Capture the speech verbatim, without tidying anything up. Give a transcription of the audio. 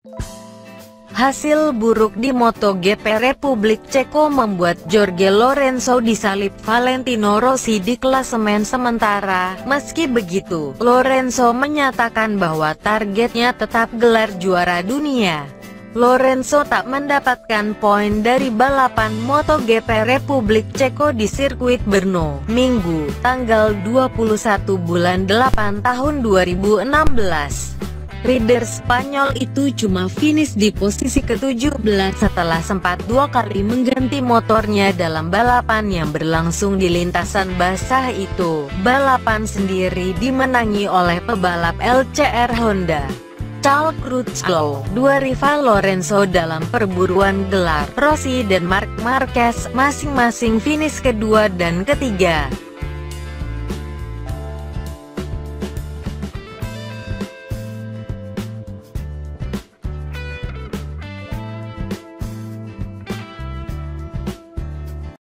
Hasil buruk di MotoGP Republik Ceko membuat Jorge Lorenzo disalip Valentino Rossi di klasemen sementara. Meski begitu, Lorenzo menyatakan bahwa targetnya tetap gelar juara dunia. Lorenzo tak mendapatkan poin dari balapan MotoGP Republik Ceko di sirkuit Brno, Minggu, tanggal dua puluh satu bulan delapan tahun dua ribu enam belas. Rider Spanyol itu cuma finish di posisi ketujuh belas setelah sempat dua kali mengganti motornya dalam balapan yang berlangsung di lintasan basah itu. Balapan sendiri dimenangi oleh pebalap L C R Honda, Charles Crutchlow. Dua rival Lorenzo dalam perburuan gelar, Rossi dan Marc Marquez, masing-masing finish kedua dan ketiga.